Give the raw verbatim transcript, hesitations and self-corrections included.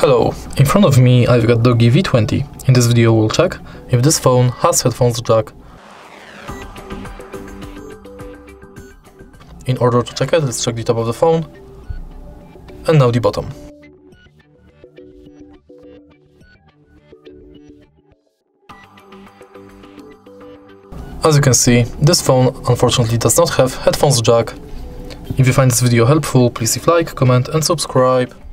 Hello, in front of me I've got DOOGEE V twenty. In this video we'll check if this phone has headphones jack. In order to check it, let's check the top of the phone and now the bottom. As you can see, this phone unfortunately does not have headphones jack. If you find this video helpful, please leave a like, comment and subscribe.